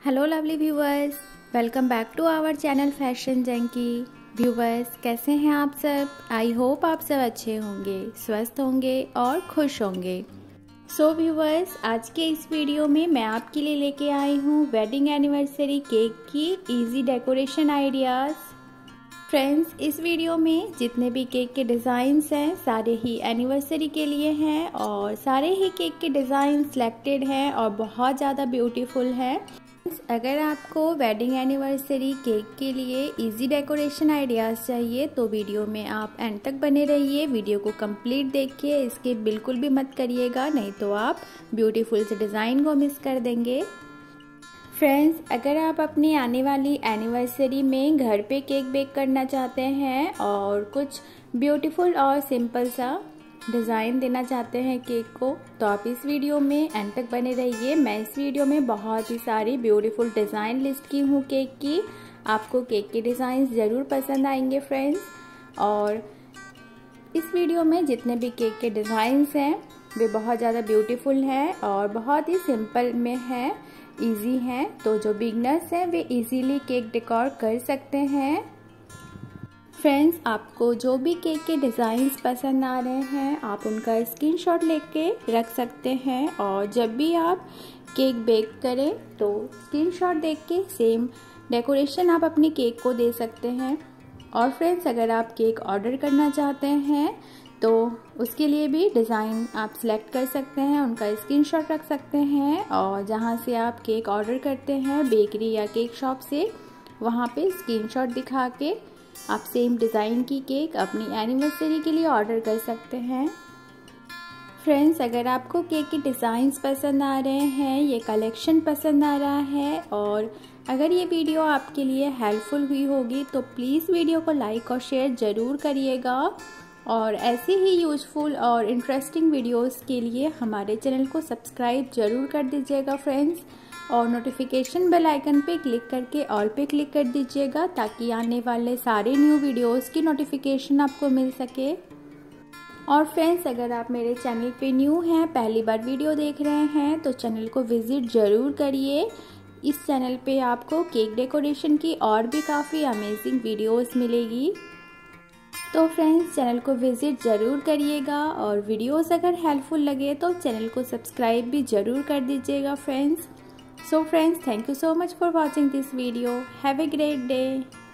Hello lovely viewers, welcome back to our channel fashion junkie. Viewers, कैसे हैं आप सब? आई होप आप सब अच्छे होंगे, स्वस्थ होंगे और खुश होंगे। सो व्यूवर्स, आज के इस वीडियो में मैं आपके लिए लेके आई हूँ वेडिंग एनिवर्सरी केक की इजी डेकोरेशन आइडियाज़। फ्रेंड्स, इस वीडियो में जितने भी केक के डिज़ाइंस हैं सारे ही एनिवर्सरी के लिए हैं और सारे ही केक के डिज़ाइन सिलेक्टेड हैं और बहुत ज़्यादा ब्यूटीफुल है। अगर आपको वेडिंग एनिवर्सरी केक के लिए इजी डेकोरेशन आइडियाज़ चाहिए तो वीडियो में आप एंड तक बने रहिए। वीडियो को कंप्लीट देखिए, स्किप बिल्कुल भी मत करिएगा, नहीं तो आप ब्यूटीफुल से डिज़ाइन को मिस कर देंगे। फ्रेंड्स, अगर आप अपनी आने वाली एनिवर्सरी में घर पे केक बेक करना चाहते हैं और कुछ ब्यूटीफुल और सिंपल सा डिज़ाइन देना चाहते हैं केक को, तो आप इस वीडियो में एंड तक बने रहिए। मैं इस वीडियो में बहुत ही सारी ब्यूटीफुल डिज़ाइन लिस्ट की हूँ केक की। आपको केक के डिज़ाइन ज़रूर पसंद आएंगे फ्रेंड्स। और इस वीडियो में जितने भी केक के डिज़ाइंस हैं वे बहुत ज़्यादा ब्यूटीफुल हैं और बहुत ही सिंपल में हैं, इजी हैं, तो जो बिगनर्स हैं वे इजीली केक डेकोर कर सकते हैं। फ्रेंड्स, आपको जो भी केक के डिज़ाइंस पसंद आ रहे हैं आप उनका स्क्रीनशॉट लेके रख सकते हैं और जब भी आप केक बेक करें तो स्क्रीनशॉट देख के सेम डेकोरेशन आप अपनी केक को दे सकते हैं। और फ्रेंड्स, अगर आप केक ऑर्डर करना चाहते हैं तो उसके लिए भी डिज़ाइन आप सिलेक्ट कर सकते हैं, उनका स्क्रीनशॉट रख सकते हैं और जहां से आप केक ऑर्डर करते हैं बेकरी या केक शॉप से, वहां पे स्क्रीनशॉट दिखा के आप सेम डिज़ाइन की केक अपनी एनिवर्सरी के लिए ऑर्डर कर सकते हैं। फ्रेंड्स, अगर आपको केक के डिज़ाइंस पसंद आ रहे हैं, ये कलेक्शन पसंद आ रहा है और अगर ये वीडियो आपके लिए हेल्पफुल हुई होगी तो प्लीज़ वीडियो को लाइक और शेयर ज़रूर करिएगा और ऐसे ही यूजफुल और इंटरेस्टिंग वीडियोस के लिए हमारे चैनल को सब्सक्राइब ज़रूर कर दीजिएगा फ्रेंड्स। और नोटिफिकेशन बेल आइकन पे क्लिक करके ऑल पे क्लिक कर दीजिएगा ताकि आने वाले सारे न्यू वीडियोस की नोटिफिकेशन आपको मिल सके। और फ्रेंड्स, अगर आप मेरे चैनल पे न्यू हैं, पहली बार वीडियो देख रहे हैं तो चैनल को विजिट ज़रूर करिए। इस चैनल पे आपको केक डेकोरेशन की और भी काफ़ी अमेजिंग वीडियोस मिलेगी। तो फ्रेंड्स, चैनल को विजिट ज़रूर करिएगा और वीडियोस अगर हेल्पफुल लगे तो चैनल को सब्सक्राइब भी ज़रूर कर दीजिएगा friends. So friends, thank you so much for watching this video. Have a great day.